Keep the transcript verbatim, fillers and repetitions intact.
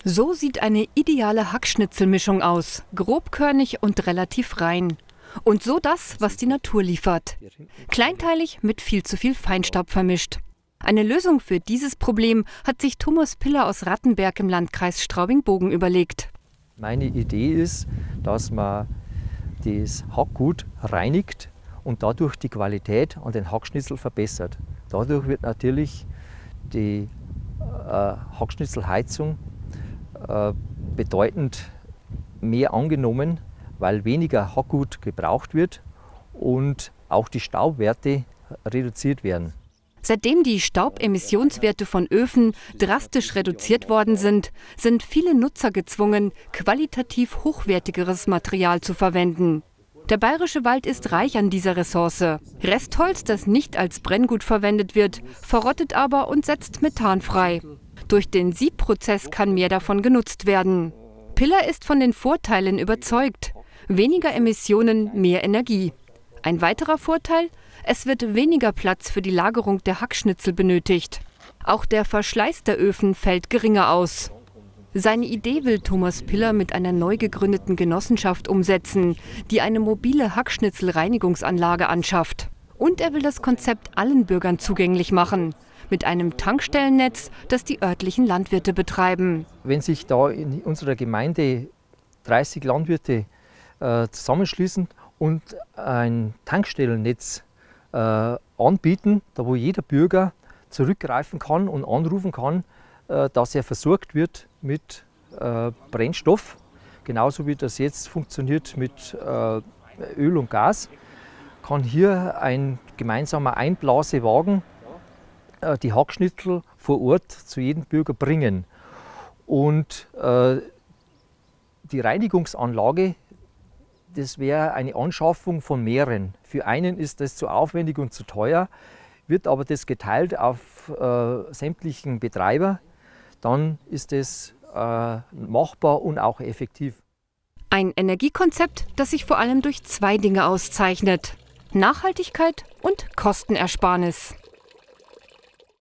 So sieht eine ideale Hackschnitzelmischung aus, grobkörnig und relativ rein. Und so das, was die Natur liefert. Kleinteilig mit viel zu viel Feinstaub vermischt. Eine Lösung für dieses Problem hat sich Thomas Piller aus Rattenberg im Landkreis Straubing-Bogen überlegt. Meine Idee ist, dass man das Hackgut reinigt und dadurch die Qualität an den Hackschnitzel verbessert. Dadurch wird natürlich die äh, Hackschnitzelheizung äh, bedeutend mehr angenommen, weil weniger Hackgut gebraucht wird und auch die Staubwerte reduziert werden. Seitdem die Staubemissionswerte von Öfen drastisch reduziert worden sind, sind viele Nutzer gezwungen, qualitativ hochwertigeres Material zu verwenden. Der bayerische Wald ist reich an dieser Ressource. Restholz, das nicht als Brenngut verwendet wird, verrottet aber und setzt Methan frei. Durch den Siebprozess kann mehr davon genutzt werden. Piller ist von den Vorteilen überzeugt. Weniger Emissionen, mehr Energie. Ein weiterer Vorteil? Es wird weniger Platz für die Lagerung der Hackschnitzel benötigt. Auch der Verschleiß der Öfen fällt geringer aus. Seine Idee will Thomas Piller mit einer neu gegründeten Genossenschaft umsetzen, die eine mobile Hackschnitzelreinigungsanlage anschafft. Und er will das Konzept allen Bürgern zugänglich machen. Mit einem Tankstellennetz, das die örtlichen Landwirte betreiben. Wenn sich da in unserer Gemeinde dreißig Landwirte äh, zusammenschließen und ein Tankstellennetz äh, anbieten, da wo jeder Bürger zurückgreifen kann und anrufen kann, äh, dass er versorgt wird mit äh, Brennstoff, genauso wie das jetzt funktioniert mit äh, Öl und Gas, kann hier ein gemeinsamer Einblasewagen äh, die Hackschnitzel vor Ort zu jedem Bürger bringen. Und äh, die Reinigungsanlage, das wäre eine Anschaffung von mehreren. Für einen ist das zu aufwendig und zu teuer, wird aber das geteilt auf äh, sämtlichen Betreiber, dann ist es äh, machbar und auch effektiv. Ein Energiekonzept, das sich vor allem durch zwei Dinge auszeichnet: Nachhaltigkeit und Kostenersparnis.